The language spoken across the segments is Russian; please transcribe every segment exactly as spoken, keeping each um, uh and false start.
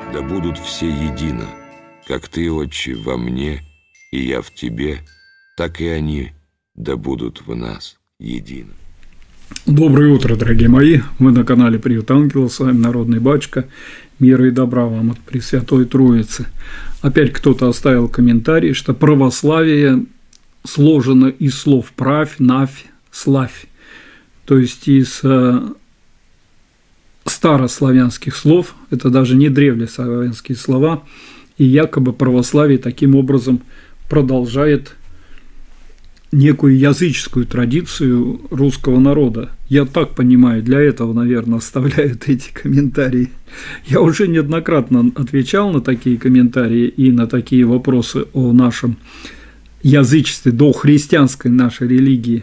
да будут все едино, как Ты, Отче, во мне, и я в Тебе, так и они да будут в нас едино. Доброе утро, дорогие мои! Вы на канале Приют Ангела, с вами Народный Батюшка. Мира и добра вам от Пресвятой Троицы. Опять кто-то оставил комментарий, что православие сложено из слов правь, навь, славь. То есть из э, старославянских слов, это даже не древнеславянские слова, и якобы православие таким образом продолжает некую языческую традицию русского народа. Я так понимаю, для этого, наверное, оставляют эти комментарии. Я уже неоднократно отвечал на такие комментарии и на такие вопросы о нашем язычестве, до христианской нашей религии.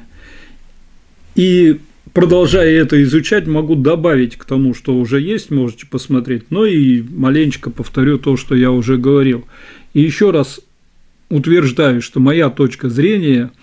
И продолжая это изучать, могу добавить к тому, что уже есть, можете посмотреть, но и маленечко повторю то, что я уже говорил. И еще раз утверждаю, что моя точка зрения,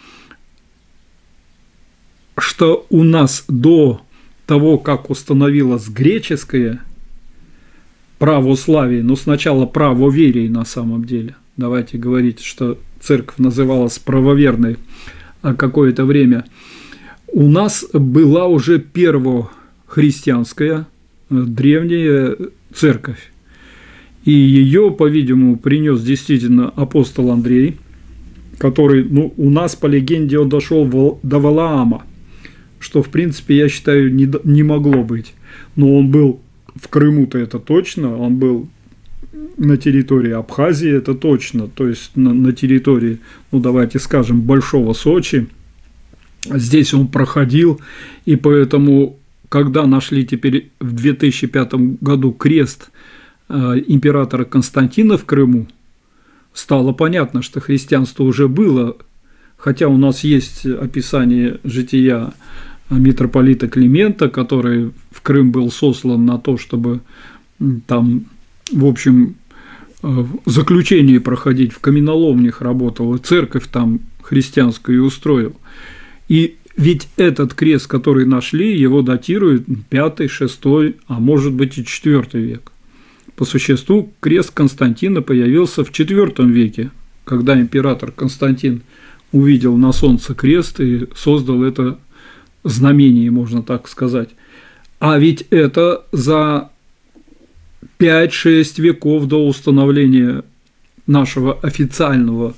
что у нас до того, как установилось греческое православие, но сначала правоверие на самом деле, давайте говорить, что церковь называлась правоверной какое-то время, у нас была уже первохристианская древняя церковь. И ее, по-видимому, принес действительно апостол Андрей, который, ну, у нас, по легенде, он дошел до Валаама, что, в принципе, я считаю, не, не могло быть. Но он был в Крыму-то, это точно, он был на территории Абхазии, это точно, то есть на, на территории, ну, давайте скажем, Большого Сочи. Здесь он проходил, и поэтому, когда нашли теперь в две тысячи пятом году крест императора Константина в Крыму, стало понятно, что христианство уже было, хотя у нас есть описание жития митрополита Климента, который в Крым был сослан на то, чтобы там, в общем, заключение проходить, в каменоломнях работал, и церковь там христианскую устроил. И ведь этот крест, который нашли, его датируют пятый, шестой, а может быть и четвёртый век. По существу крест Константина появился в четвёртом веке, когда император Константин увидел на солнце крест и создал это знамение, можно так сказать. А ведь это за пять-шесть веков до установления нашего официального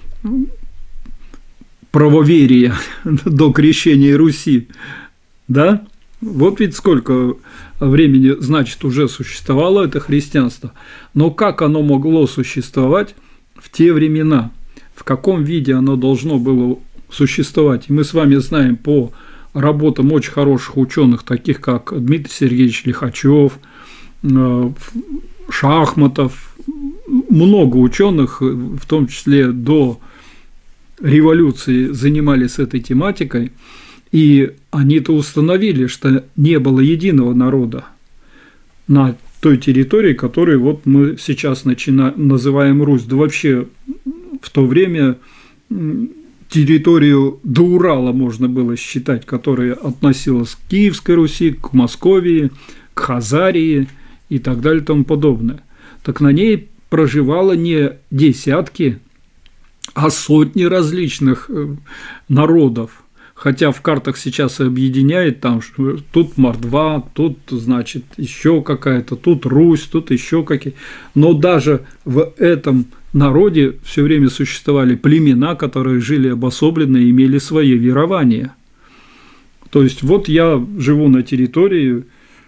правоверия, до крещения Руси, да? Вот ведь сколько времени, значит, уже существовало это христианство. Но как оно могло существовать в те времена? В каком виде оно должно было существовать? И мы с вами знаем по работам очень хороших ученых, таких как Дмитрий Сергеевич Лихачев, Шахматов, много ученых, в том числе до революции, занимались этой тематикой, и они-то установили, что не было единого народа на той территории, которую вот мы сейчас начинаем, называем Русь. Да вообще в то время территорию до Урала можно было считать, которая относилась к Киевской Руси, к Московии, к Хазарии и так далее и тому подобное. Так на ней проживало не десятки, а сотни различных народов. Хотя в картах сейчас и объединяет, там тут Мордва, тут, значит, еще какая-то, тут Русь, тут еще какие. Но даже в этом народе все время существовали племена, которые жили обособленно и имели свои верования. То есть вот я живу на территории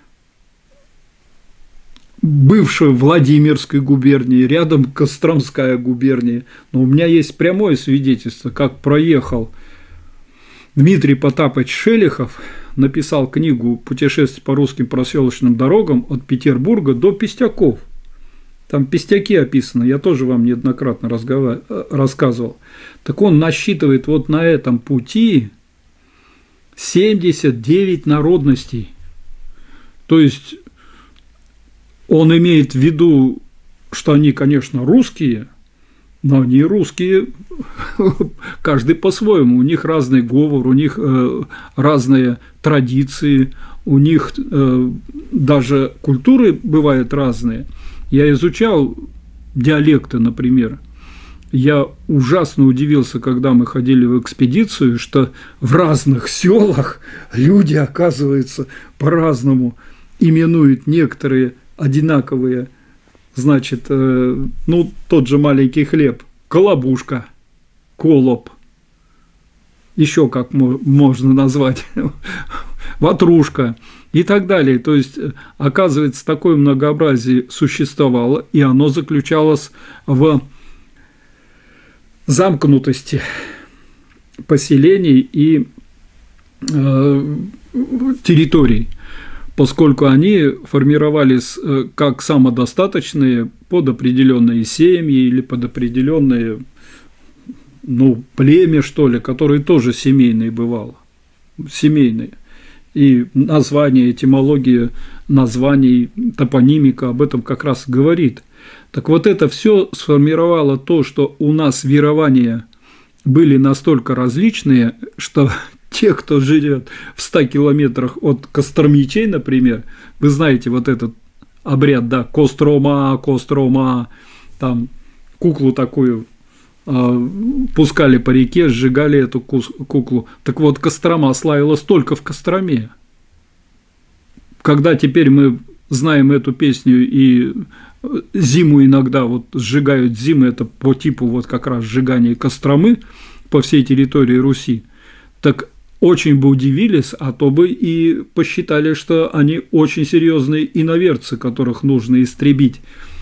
бывшей Владимирской губернии, рядом Костромская губерния, но у меня есть прямое свидетельство, как проехал Дмитрий Потапович Шелихов, написал книгу «Путешествие по русским проселочным дорогам от Петербурга до Пестяков». Там пестяки описаны, я тоже вам неоднократно рассказывал. Так он насчитывает вот на этом пути семьдесят девять народностей. То есть он имеет в виду, что они, конечно, русские, но они русские, каждый по-своему, у них разный говор, у них э, разные традиции, у них э, даже культуры бывают разные. Я изучал диалекты, например. Я ужасно удивился, когда мы ходили в экспедицию, что в разных селах люди, оказывается, по-разному именуют некоторые одинаковые, значит, э, ну, тот же маленький хлеб, колобушка, колоб, еще как можно назвать, ватрушка и так далее. То есть, оказывается, такое многообразие существовало, и оно заключалось в замкнутости поселений и э, территорий, поскольку они формировались как самодостаточные под определенные семьи или под определенные, ну, племя, что ли, которые тоже семейные бывало, семейные. И название, этимология названий, топонимика об этом как раз говорит. Так вот, это все сформировало то, что у нас верования были настолько различные, что те, кто живет в ста километрах от Костромичей, например, вы знаете вот этот обряд, да, Кострома, Кострома, там куклу такую э, пускали по реке, сжигали эту куклу. Так вот, Кострома славилась только в Костроме. Когда теперь мы знаем эту песню и зиму иногда вот сжигают зимы, это по типу вот как раз сжигания Костромы по всей территории Руси, так очень бы удивились, а то бы и посчитали, что они очень серьезные иноверцы, которых нужно истребить.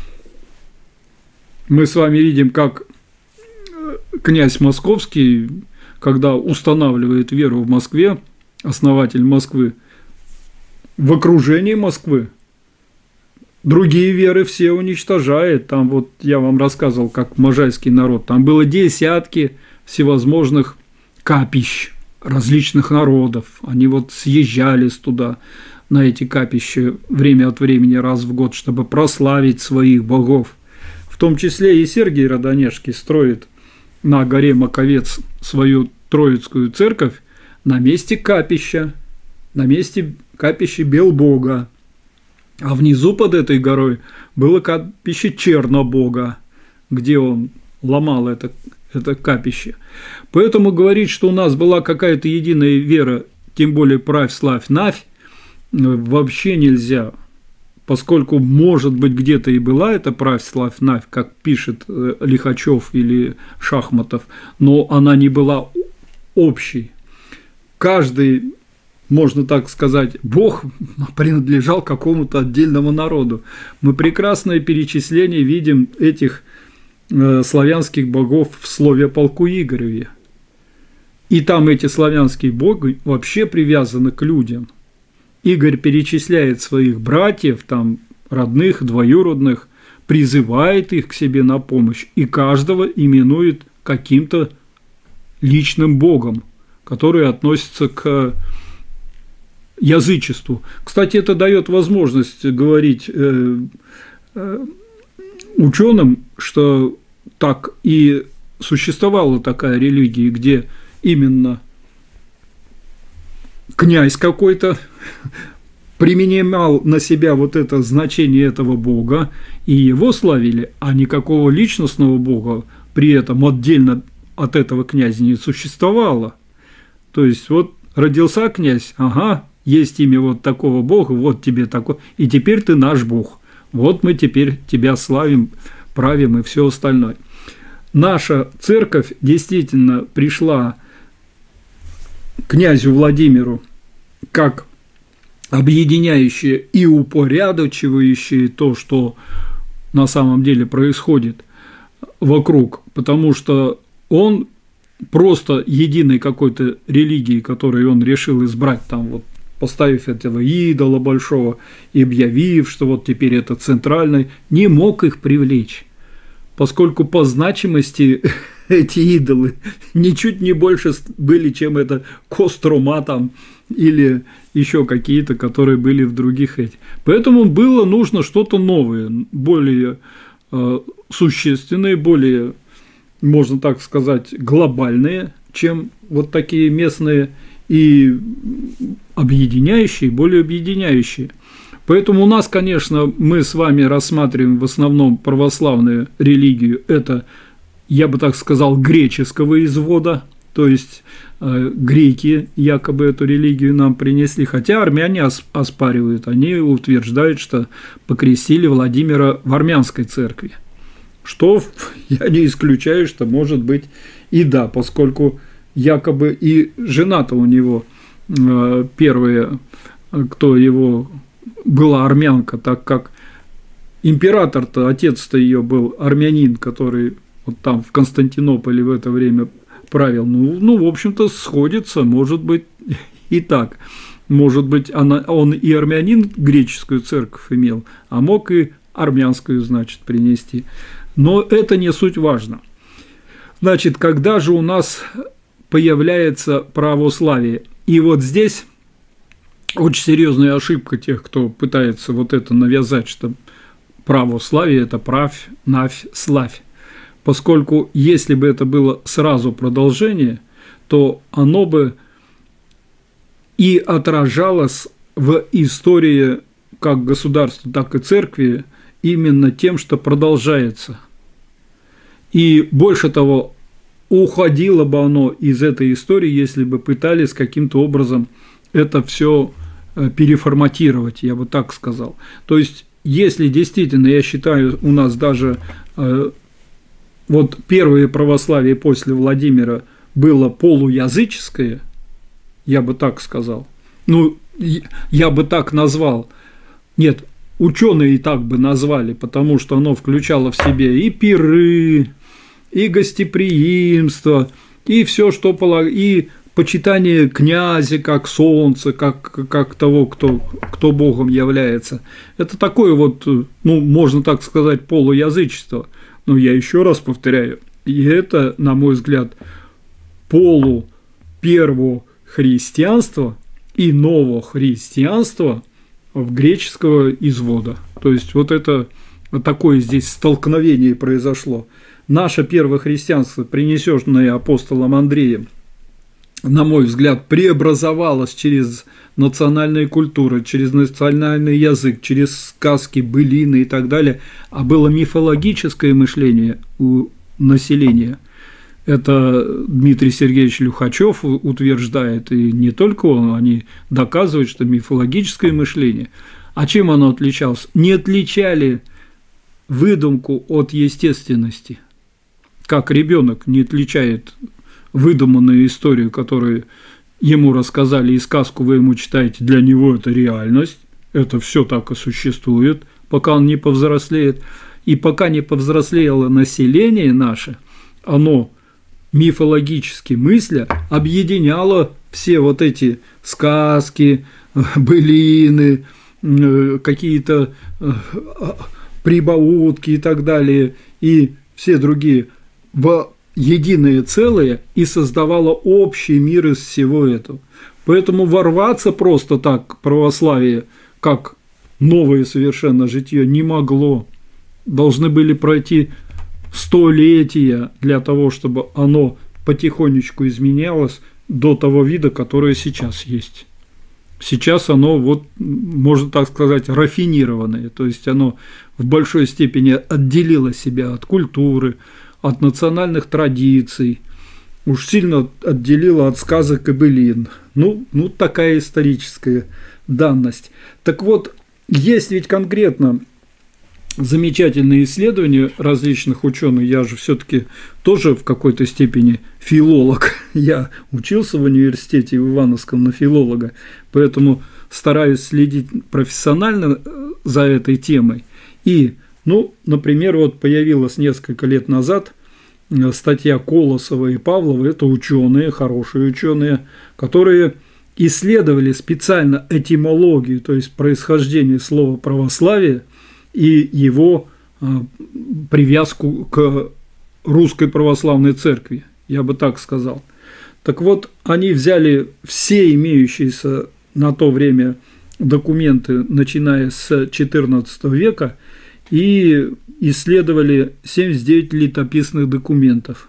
Мы с вами видим, как князь Московский, когда устанавливает веру в Москве, основатель Москвы, в окружении Москвы, другие веры все уничтожает. Там вот я вам рассказывал, как можайский народ. Там было десятки всевозможных капищ различных народов. Они вот съезжались туда, на эти капища, время от времени, раз в год, чтобы прославить своих богов. В том числе и Сергий Родонежский строит на горе Маковец свою Троицкую церковь на месте капища, на месте капища Белбога. А внизу под этой горой было капище Чернобога, где он ломал это, это капище. Поэтому говорить, что у нас была какая-то единая вера, тем более правь, славь, навь, вообще нельзя. Поскольку, может быть, где-то и была эта правь, славь, навь, как пишет Лихачев или Шахматов, но она не была общей. Каждый, можно так сказать, бог принадлежал какому-то отдельному народу. Мы прекрасное перечисление видим этих э, славянских богов в слове о полку Игореве. И там эти славянские боги вообще привязаны к людям. Игорь перечисляет своих братьев, там, родных, двоюродных, призывает их к себе на помощь, и каждого именует каким-то личным богом, который относится к язычеству. Кстати, это дает возможность говорить э, э, ученым, что так и существовала такая религия, где именно князь какой-то применял на себя вот это значение этого бога, и его славили, а никакого личностного бога при этом отдельно от этого князя не существовало. То есть вот родился князь, ага, есть имя вот такого бога, вот тебе такой, и теперь ты наш бог, вот мы теперь тебя славим, правим и все остальное. Наша церковь действительно пришла князю Владимиру как объединяющее и упорядочивающее то, что на самом деле происходит вокруг, потому что он просто единой какой-то религии, которую он решил избрать, там вот поставив этого идола большого и объявив, что вот теперь это центральный, не мог их привлечь, поскольку по значимости эти идолы ничуть не больше были, чем это Кострома там или еще какие-то, которые были в других этих. Поэтому было нужно что-то новое, более э, существенное, более, можно так сказать, глобальное, чем вот такие местные, и объединяющие, более объединяющие. Поэтому у нас, конечно, мы с вами рассматриваем в основном православную религию, это, я бы так сказал, греческого извода, то есть э, греки якобы эту религию нам принесли, хотя армяне оспаривают, они утверждают, что покрестили Владимира в армянской церкви, что я не исключаю, что может быть и да, поскольку якобы и жена-то у него э, первая, кто его была армянка, так как император-то, отец-то ее был армянин, который вот там в Константинополе в это время правил. Ну, ну в общем-то, сходится, может быть и так. Может быть, она, он и армянин греческую церковь имел, а мог и армянскую, значит, принести. Но это не суть важно. Значит, когда же у нас появляется православие? И вот здесь очень серьезная ошибка тех, кто пытается вот это навязать, что православие – это правь, навь, славь. Поскольку если бы это было сразу продолжение, то оно бы и отражалось в истории как государства, так и церкви именно тем, что продолжается. И больше того, уходило бы оно из этой истории, если бы пытались каким-то образом это все переформатировать, я бы так сказал. То есть, если действительно, я считаю, у нас даже э, вот первое православие после Владимира было полуязыческое, я бы так сказал, ну, я бы так назвал, нет, ученые и так бы назвали, потому что оно включало в себе и пиры, и гостеприимство, и все, что полагалось, и почитание князя как солнца, как, как того, кто, кто богом является. Это такое вот, ну, можно так сказать, полуязычество. Но я еще раз повторяю, и это, на мой взгляд, полу первого христианства и нового христианства в греческого извода. То есть вот это вот такое здесь столкновение произошло. Наше первое христианство, принесенное апостолом Андреем, на мой взгляд, преобразовалось через национальные культуры, через национальный язык, через сказки, былины и так далее, а было мифологическое мышление у населения. Это Дмитрий Сергеевич Люхачев утверждает, и не только он, они доказывают, что мифологическое мышление. А чем оно отличалось? Не отличали выдумку от естественности, как ребенок не отличает выдуманную историю, которую ему рассказали, и сказку вы ему читаете, для него это реальность, это все так и существует, пока он не повзрослеет. И пока не повзрослело население наше, оно мифологически мысля объединяло все вот эти сказки, былины, какие-то прибаутки и так далее, и все другие в единое целое и создавало общий мир из всего этого. Поэтому ворваться просто так православие, как новое совершенно житье, не могло. Должны были пройти столетия для того, чтобы оно потихонечку изменялось до того вида, которое сейчас есть. Сейчас оно, вот, можно так сказать, рафинированное, то есть оно в большой степени отделило себя от культуры, от национальных традиций, уж сильно отделило от сказок и былин. Ну, ну, такая историческая данность. Так вот, есть ведь конкретно замечательные исследования различных ученых. Я же все-таки тоже в какой-то степени филолог. Я учился в университете в Ивановском на филолога, поэтому стараюсь следить профессионально за этой темой. И, ну, например, вот появилась несколько лет назад статья Колосова и Павлова, это ученые, хорошие ученые, которые исследовали специально этимологию, то есть происхождение слова православие и его привязку к русской православной церкви, я бы так сказал. Так вот, они взяли все имеющиеся на то время документы, начиная с четырнадцатого века, и исследовали семьдесят девять летописных документов.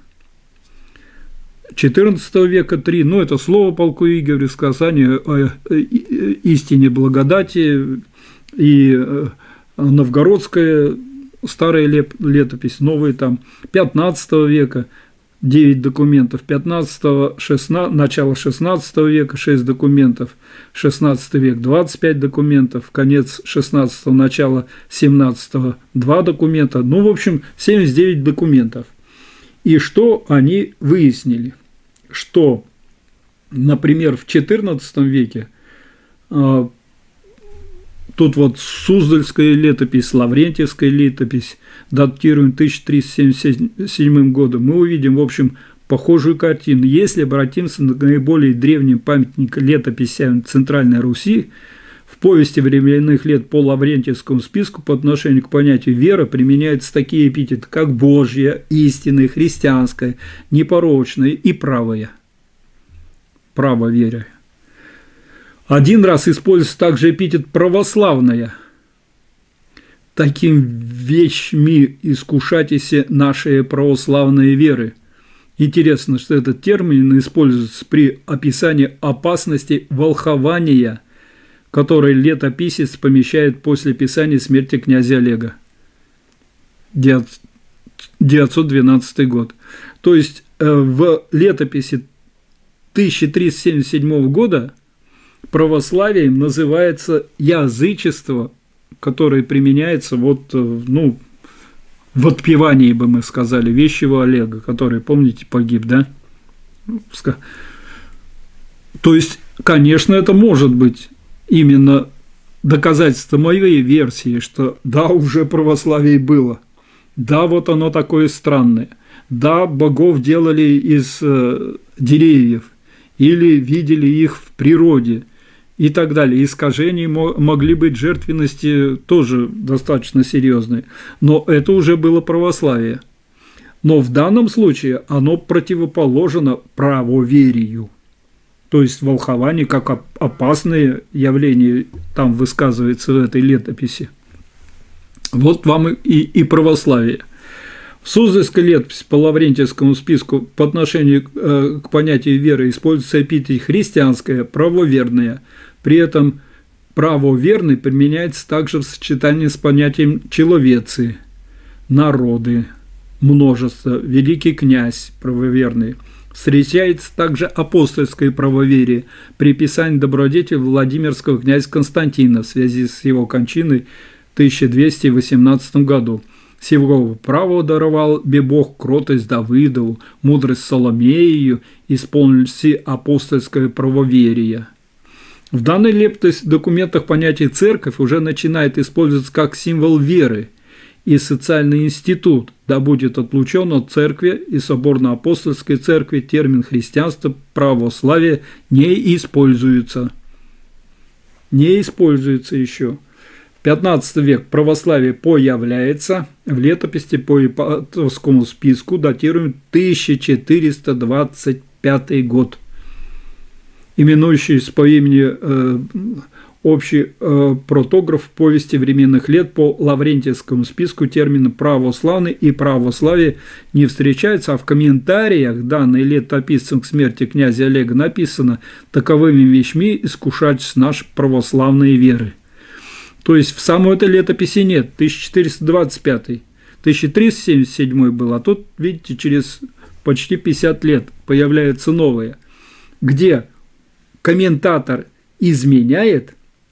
четырнадцатого века три, ну это слово полку Игоря, сказание о истине благодати, и новгородская старая летопись, новые там пятнадцатого века, девять документов, пятнадцатого, шестнадцатого, начало шестнадцатого века, шесть документов, шестнадцатый век, двадцать пять документов, конец шестнадцатого, начало семнадцатого, два документа, ну, в общем, семьдесят девять документов. И что они выяснили? Что, например, в четырнадцатом веке э, тут вот Суздальская летопись, Лаврентьевская летопись, датируем тысяча триста семьдесят седьмым годом, мы увидим, в общем, похожую картину. Если обратимся к наиболее древним памятникам летописям Центральной Руси, в повести временных лет по Лаврентьевскому списку по отношению к понятию «вера» применяются такие эпитеты, как «божья», «истинная», «христианская», «непорочная» и «правая». «Право веры». Один раз используется также эпитет «православная». «Таким вещми искушайтеся нашей православной веры». Интересно, что этот термин используется при описании опасности волхования, который летописец помещает после описания смерти князя Олега. девятьсот двенадцатый год. То есть в летописи тысяча триста семьдесят седьмого года православием называется язычество, которое применяется вот, ну, в отпевании, бы мы сказали, вещего Олега, который, помните, погиб, да? То есть, конечно, это может быть именно доказательство моей версии, что да, уже православие было, да, вот оно такое странное, да, богов делали из э, деревьев или видели их в природе и так далее. Искажения могли быть, жертвенности тоже достаточно серьезные, но это уже было православие. Но в данном случае оно противоположно правоверию. То есть волхование как опасное явление там высказывается в этой летописи. Вот вам и, и православие. В Суздальской летописи по Лаврентьевскому списку по отношению э, к понятию веры используется эпитет христианское, правоверное. При этом правоверный применяется также в сочетании с понятием человецы, народы, множество, великий князь, правоверный. Встречается также апостольское правоверие при писании добродетели Владимирского князя Константина в связи с его кончиной в тысяча двести восемнадцатом году. Сего право даровал бе Бог кротость Давыдову, мудрость Соломею, исполнился апостольское правоверие. В данной летописи документах понятие «церковь» уже начинает использоваться как символ веры и социальный институт, да будет отлучен от церкви и соборно-апостольской церкви, термин христианство, православие не используется. Не используется еще. пятнадцатый век православие появляется в летописи по Ипатовскому списку, датируем тысяча четыреста двадцать пятый год. Именующийся по имени э, общий э, протограф повести временных лет по Лаврентьевскому списку термины «православный» и «православие» не встречаются, а в комментариях данной летописцем к смерти князя Олега написано «таковыми вещми искушать наш православные веры». То есть в самой этой летописи нет, тысяча четыреста двадцать пятый, тысяча триста семьдесят седьмой был, а тут, видите, через почти пятьдесят лет появляется новое, где комментатор изменяет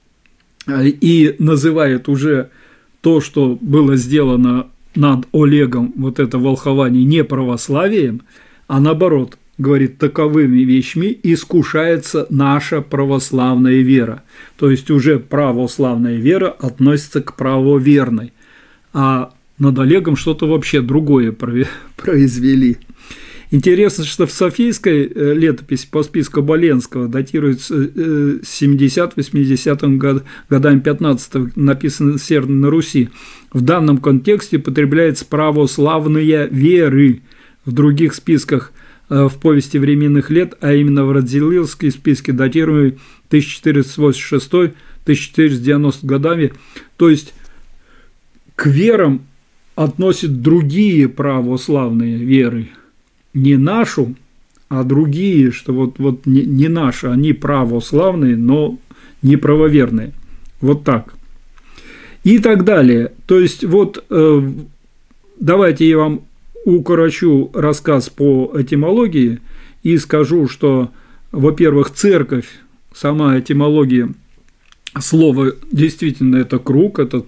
и называет уже то, что было сделано над Олегом, вот это волхование, не православием, а наоборот, говорит, таковыми вещами искушается наша православная вера. То есть уже православная вера относится к правоверной, а над Олегом что-то вообще другое произвели. Интересно, что в Софийской летописи по списку Боленского датируется семидесятым-восьмидесятым годами пятнадцатого, написано «Северной на Руси». В данном контексте употребляется православные веры. В других списках в повести временных лет, а именно в Радзивилловской списке, датируемой тысяча четыреста восемьдесят шестым — тысяча четыреста девяностым годами, то есть к верам относят другие православные веры. Не нашу, а другие, что вот, вот не, не наши, они православные, но не правоверные. Вот так. и так далее. То есть вот давайте я вам укорочу рассказ по этимологии и скажу, что, во-первых, церковь, сама этимология слова действительно это круг, это,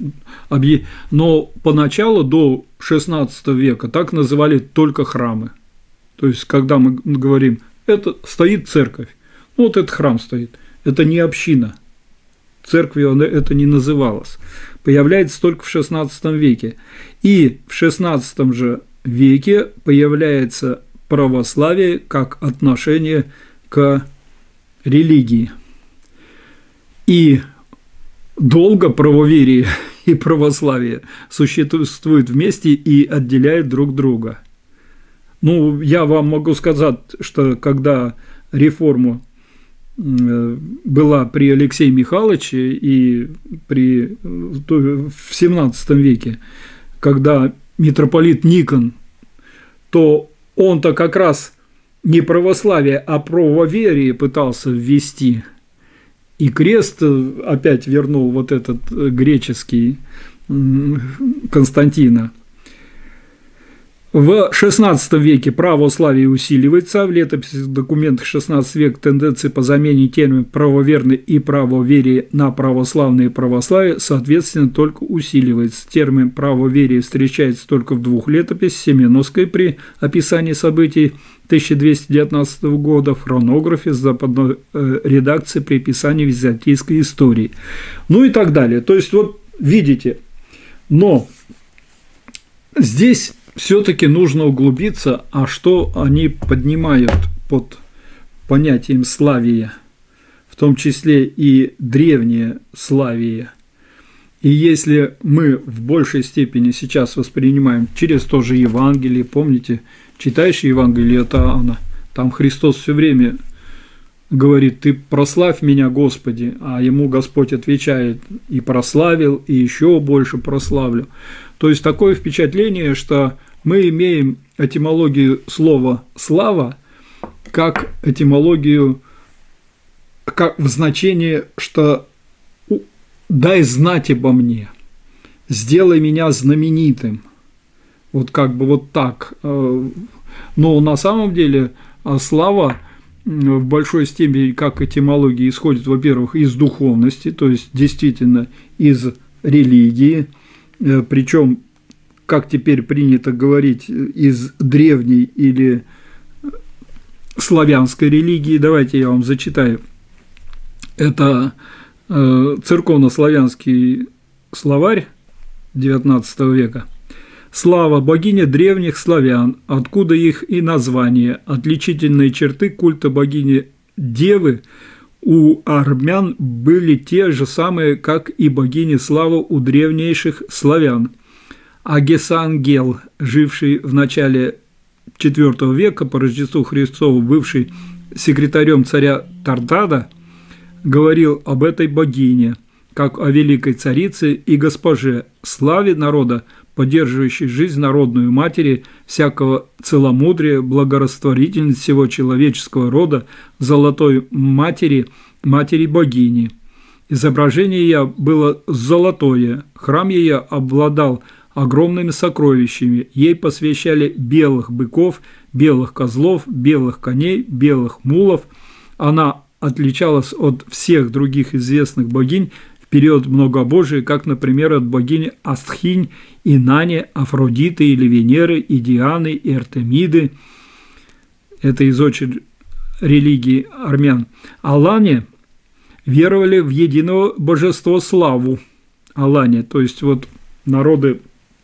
но поначалу до шестнадцатого века так называли только храмы. То есть, когда мы говорим, это стоит церковь, ну вот этот храм стоит, это не община, церковью это не называлось. Появляется только в шестнадцатом веке. И в шестнадцатом же веке появляется православие как отношение к религии. И долго правоверие и православие существуют вместе и отделяют друг друга. Ну, я вам могу сказать, что когда реформа была при Алексее Михайловиче и при, в семнадцатом веке, когда митрополит Никон, то он-то как раз не православие, а правоверие пытался ввести. И крест опять вернул вот этот греческий Константина. В шестнадцатом веке православие усиливается, в летописях документах шестнадцатого века тенденции по замене терминов правоверный и правоверие на православные и православие, соответственно, только усиливается. Термин правоверие встречается только в двух летописях: Семеновской при описании событий тысяча двести девятнадцатого года, в хронографе с западной редакции при описании византийской истории. Ну и так далее. То есть, вот видите, но здесь все-таки нужно углубиться, а что они поднимают под понятием славия, в том числе и древнее славие. И если мы в большей степени сейчас воспринимаем через то же Евангелие, помните, читаешь Евангелие от Иоанна, там Христос все время говорит: «Ты прославь меня, Господи», а ему Господь отвечает: «И прославил, и еще больше прославлю». То есть такое впечатление, что мы имеем этимологию слова «слава» как этимологию, как в значении, что «дай знать обо мне, сделай меня знаменитым». Вот как бы вот так. Но на самом деле слава в большой степени как этимология исходит, во-первых, из духовности, то есть действительно из религии, причем, как теперь принято говорить, из древней или славянской религии. Давайте я вам зачитаю. Это церковно-славянский словарь девятнадцатого века. Слава – богиня древних славян, откуда их и название. Отличительные черты культа богини Девы у армян были те же самые, как и богини славы у древнейших славян. Агесангел, живший в начале четвёртого века по Рождеству Христову, бывший секретарем царя Тардада, говорил об этой богине, как о великой царице и госпоже, славе народа, поддерживающей жизнь народную матери, всякого целомудрия, благорастворительность всего человеческого рода, золотой матери, матери богини. Изображение ее было золотое, храм ее обладал огромными сокровищами, ей посвящали белых быков, белых козлов, белых коней, белых мулов. Она отличалась от всех других известных богинь в период многобожия, как, например, от богини Астхинь, Инани, Афродиты или Венеры, и Дианы, и Артемиды. Это из очень религии армян. Алане веровали в единого божество Славу. Алане, то есть вот народы.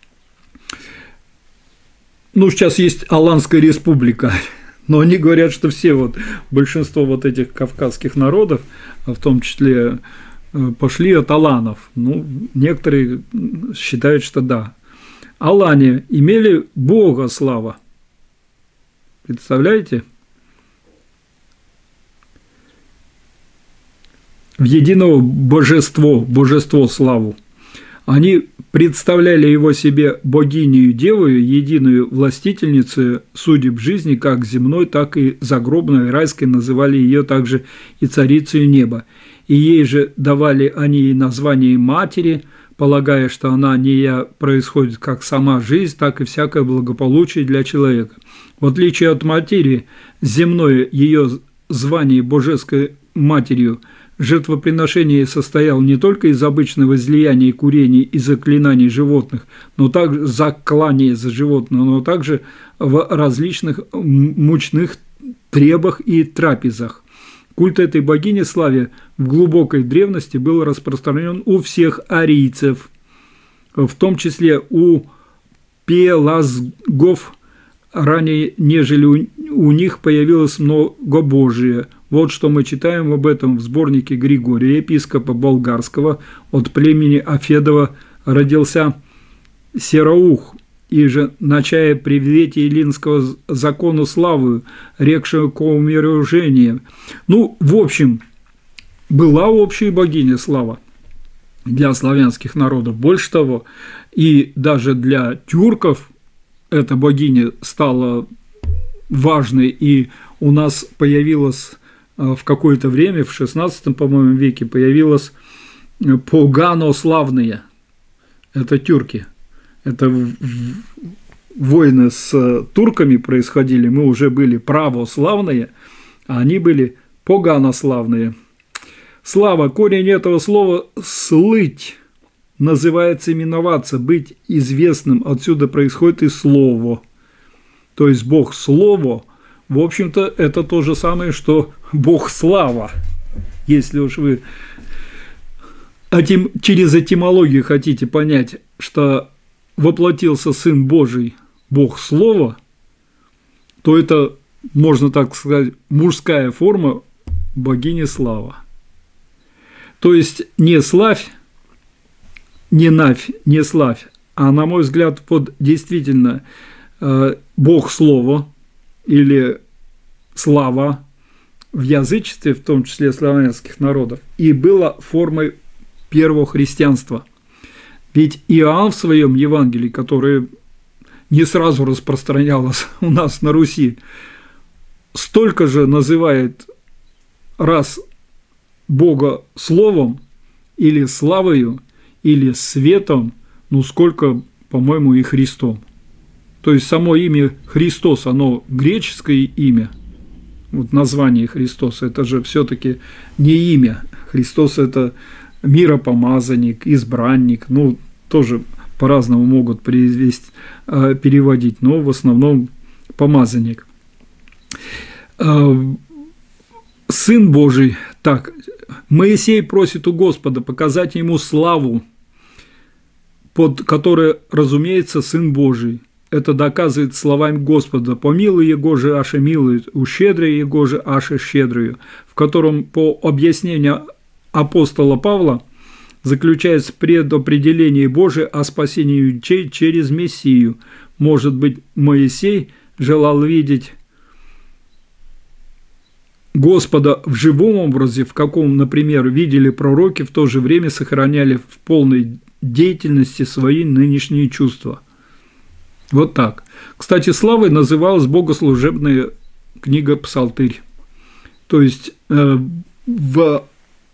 Ну, сейчас есть Аланская республика, но они говорят, что все вот, большинство вот этих кавказских народов, в том числе, пошли от аланов. Ну, некоторые считают, что да. Алане имели бога слава. Представляете? В единого божество, божество славу. Они представляли его себе богинею девою, единую властительницу судеб жизни, как земной, так и загробной, райской, называли ее также и царицей неба. И ей же давали они название матери, полагая, что она не происходит как сама жизнь, так и всякое благополучие для человека. В отличие от материи, земное ее звание божеской матерью, жертвоприношение состояло не только из обычного излияния и курения и заклинаний животных, но также заклания за животных, но также в различных мучных требах и трапезах. Культ этой богини Славе в глубокой древности был распространен у всех арийцев, в том числе у пелазгов, ранее, нежели у, у них появилось многобожие. Вот что мы читаем об этом в сборнике Григория, епископа Болгарского. От племени Афедова родился Сераух, и же, начая при вете эллинского закону славы, рекшего к умирожению. Ну, в общем, была общая богиня Слава для славянских народов. Больше того, и даже для тюрков эта богиня стала важной, и у нас появилась в какое-то время, в шестнадцатом, по-моему, веке, появилась погано-славные. Это тюрки. Это войны с турками происходили, мы уже были православные, а они были поганославные. Слава, корень этого слова «слыть», называется именоваться, быть известным, отсюда происходит и слово. То есть Бог Слово, в общем-то, это то же самое, что Бог Слава. Если уж вы этим, через этимологию хотите понять, что воплотился Сын Божий, Бог Слова, то это, можно так сказать, мужская форма богини Слава. То есть не славь, не навь, не славь, а, на мой взгляд, под действительно э, Бог Слово или слава в язычестве, в том числе славянских народов, и было формой первого христианства. Ведь Иоанн в своем Евангелии, которое не сразу распространялось у нас на Руси, столько же называет раз Бога Словом или славою, или светом, ну сколько, по-моему, и Христом. То есть само имя Христос, оно греческое имя, вот название Христос, это же все-таки не имя. Христос – это миропомазанник, избранник, ну, тоже по-разному могут перевести, переводить, но в основном помазанник. Сын Божий, так, Моисей просит у Господа показать ему славу, под которой, разумеется, Сын Божий. Это доказывает словами Господа: «Помилуй его же, аше милует, ущедряй его же, аше щедрую», в котором, по объяснению апостола Павла, заключается предопределение Божие о спасении людей через Мессию. Может быть, Моисей желал видеть Господа в живом образе, в каком, например, видели пророки, в то же время сохраняли в полной деятельности свои нынешние чувства. Вот так. Кстати, славой называлась богослужебная книга «Псалтырь». То есть э, в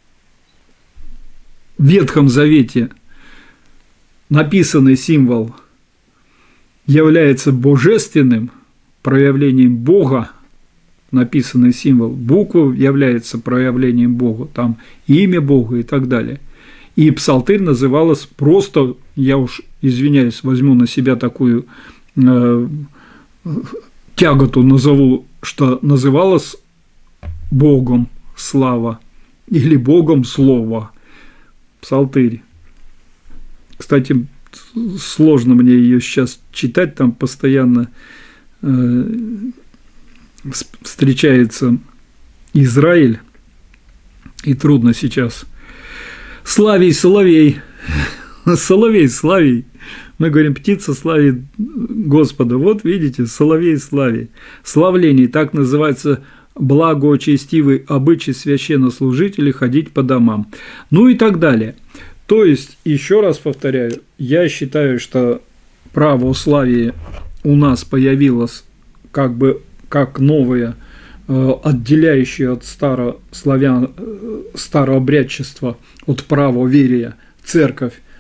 Ветхом Завете написанный символ является божественным проявлением Бога, написанный символ, буква является проявлением Бога, там имя Бога и так далее. И псалтырь называлась просто, я уж извиняюсь, возьму на себя такую э, тяготу, назову, что называлась Богом слава или Богом слово. Псалтырь. Кстати, сложно мне ее сейчас читать, там постоянно э, встречается Израиль, и трудно сейчас. Славий, соловей, соловей, славий. Мы говорим, птица славит Господа. Вот видите, соловей, славий. Славление, так называется благочестивый обычай священнослужителей ходить по домам. Ну и так далее. То есть, еще раз повторяю, я считаю, что православие у нас появилось как бы как новое, отделяющее от старославян, старообрядчества, от правоверия церковь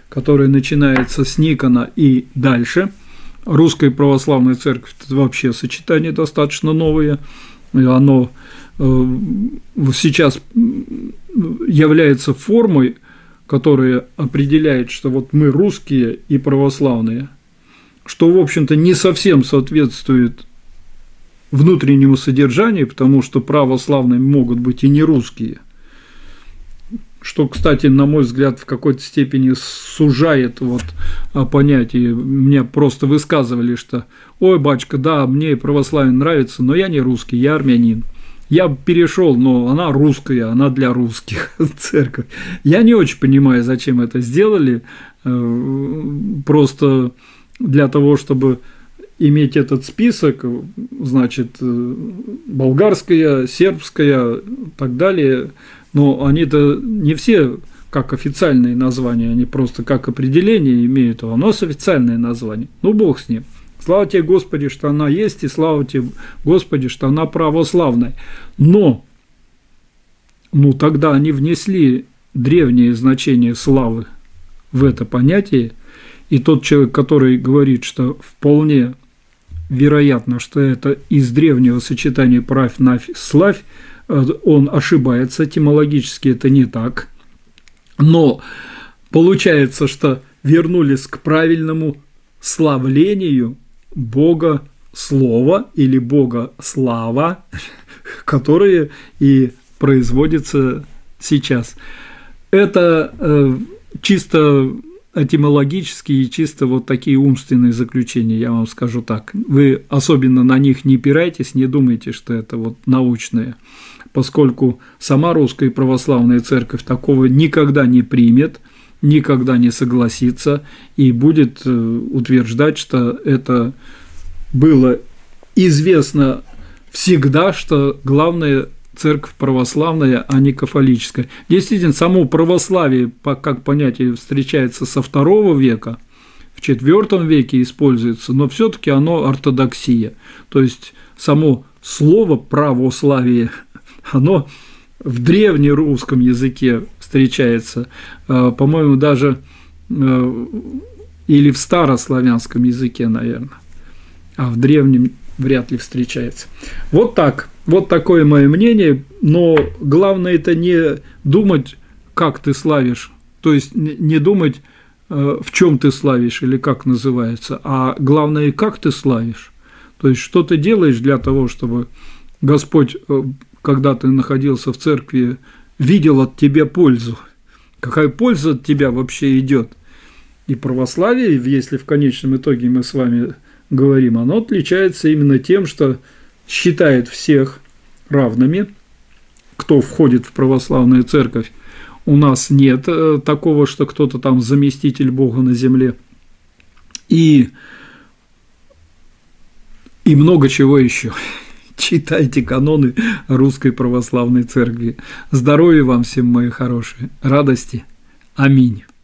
который начинается с Никона и дальше. Русская православная церковь – это вообще сочетание достаточно новое, и оно сейчас является формой, которая определяет, что вот мы русские и православные, что, в общем-то, не совсем соответствует внутреннему содержанию, потому что православные могут быть и не русские, что, кстати, на мой взгляд, в какой-то степени сужает вот понятие. Мне просто высказывали, что «Ой, батюшка, да, мне православие нравится, но я не русский, я армянин». Я перешел, но она русская, она для русских церковь. Я не очень понимаю, зачем это сделали, просто для того, чтобы иметь этот список, значит, болгарская, сербская и так далее, но они-то не все как официальные названия, они просто как определение имеют, а у нас официальное название. Ну, бог с ним. Слава тебе, Господи, что она есть, и слава тебе, Господи, что она православная. Но, ну, тогда они внесли древнее значение славы в это понятие, и тот человек, который говорит, что вполне вероятно, что это из древнего сочетания правь, навь, славь, он ошибается, этимологически это не так. Но получается, что вернулись к правильному славлению Бога Слова или Бога Слава, которые и производятся сейчас. Это э, чисто этимологические и чисто вот такие умственные заключения, я вам скажу так. Вы особенно на них не опирайтесь, не думайте, что это вот научное, поскольку сама Русская Православная Церковь такого никогда не примет, никогда не согласится и будет утверждать, что это было известно всегда, что главная церковь православная, а не католическая. Действительно, само православие, как понятие, встречается со второго века, в четвёртом веке используется, но все-таки оно ортодоксия. То есть само слово православие, оно в древнерусском языке встречается, по-моему, даже или в старославянском языке, наверное, а в древнем вряд ли встречается. Вот так, вот такое мое мнение, но главное это не думать, как ты славишь, то есть не думать, в чем ты славишь или как называется, а главное, как ты славишь, то есть что ты делаешь для того, чтобы Господь, когда ты находился в церкви, видел от тебя пользу. Какая польза от тебя вообще идет? И православие, если в конечном итоге мы с вами говорим, оно отличается именно тем, что считает всех равными, кто входит в православную церковь. У нас нет такого, что кто-то там заместитель Бога на земле. И, и много чего еще. Читайте каноны Русской Православной Церкви. Здоровья вам всем, мои хорошие, радости. Аминь.